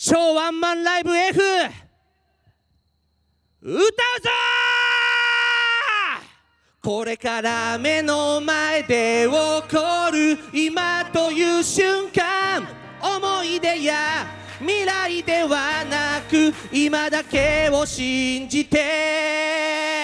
超ワンマンライブ F 歌うぞー。これから目の前で起こる今という瞬間、思い出や未来ではなく今だけを信じて、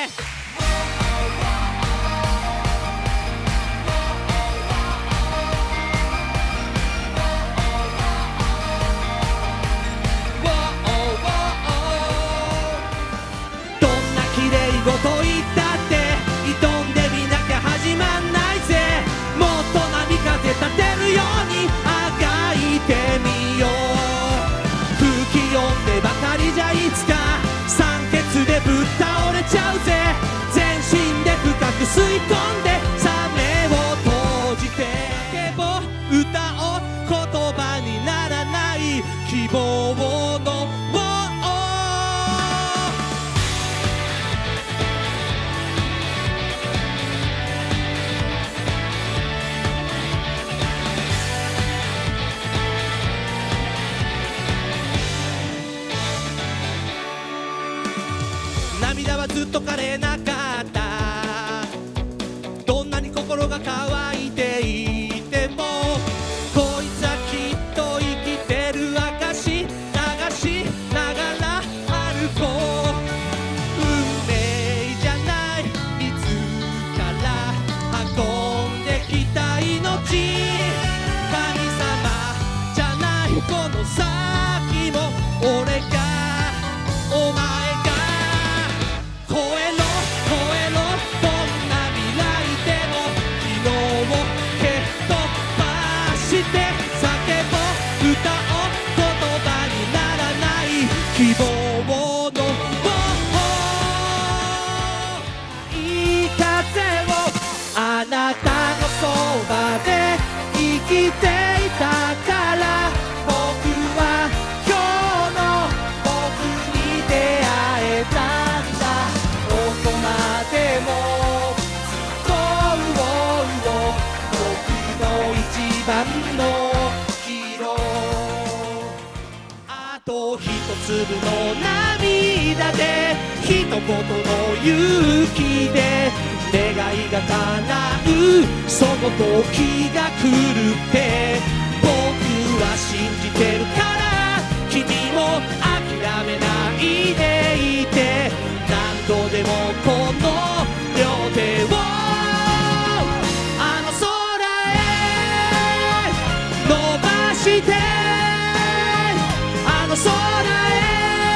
どんな綺麗事言ったって挑んでみなきゃ始まんないぜ。もっと波風立てるようにあがいてみよう。空気読んでばかりじゃいつか酸欠でぶっ倒れちゃうぜ。全身で深く吸い込んでさ目を閉じて叫ぼう歌おう、言葉にならない希望の涙はずっと枯れなかった。どんなに心が乾いていてもこいつはきっと生きてる証流しながら歩こう。運命じゃないいつから運んできた命、神様じゃないこの先も俺がお前希望のいい風をあなたのそばで生きていたから、僕は今日の僕に出会えたんだ。どこまでもずっと僕の一番のヒーロー。あと一粒の涙で一言の勇気で願いが叶う、その時が来るって僕は信じてるから、君も諦めないでいて、何度でもこの両手をあの空へ伸ばして、あの空へ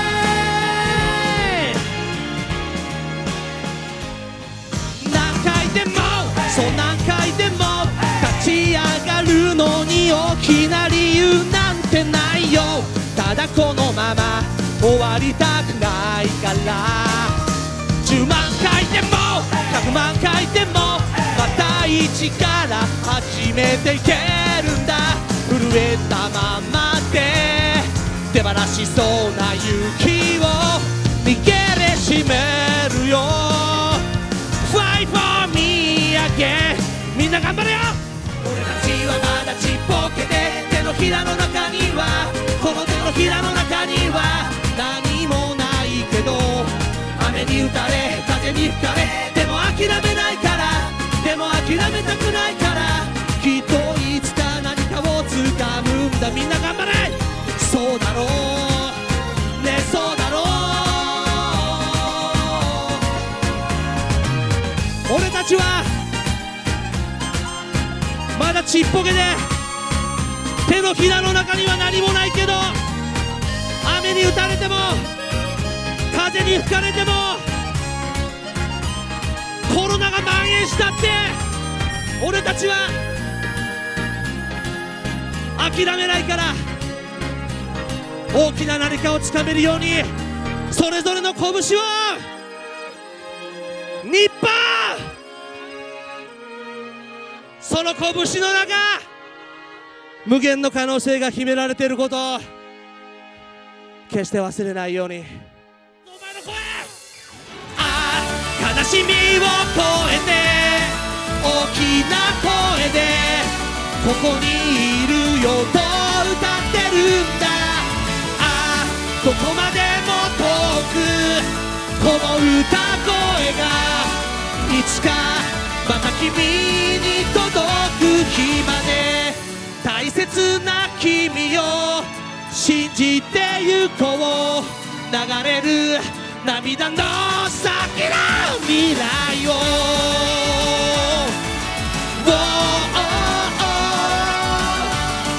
何回でもそう何回でも立ち上がるのに大きな理由なんてないよ。ただこのまま終わりたくないから、10万回でも100万回でもまた一から始めていけるんだ。震えたままで手放しそうな勇気を握りしめるよ。 Fight for me again、 みんな頑張れよ。俺たちはまだちっぽけで手のひらの中には、この手のひらの中には何もないけど、雨に打たれ風に吹かれでも諦めないから、でも諦めたくないから、きっといつか何かを掴むんだ。みんな頑張れ。そうだろうね、そうだろう。俺たちはまだちっぽけで手のひらの中には何もないけど、雨に打たれても風に吹かれてもコロナが蔓延したって俺たちは諦めないから、大きな何かをつかめるようにそれぞれの拳を日本、その拳の中無限の可能性が秘められていることを決して忘れないように。お前の声、ああ悲しみを越えて大きな声でここにいるよと歌ってるんだ。 切な君よ信じてゆこう流れる涙の先の未来を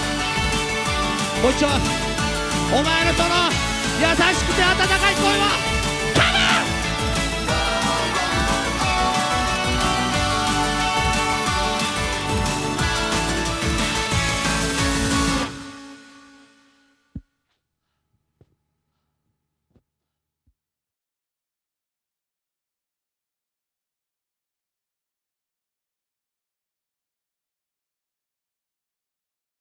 もう一丁お前のその優しくて温かい声は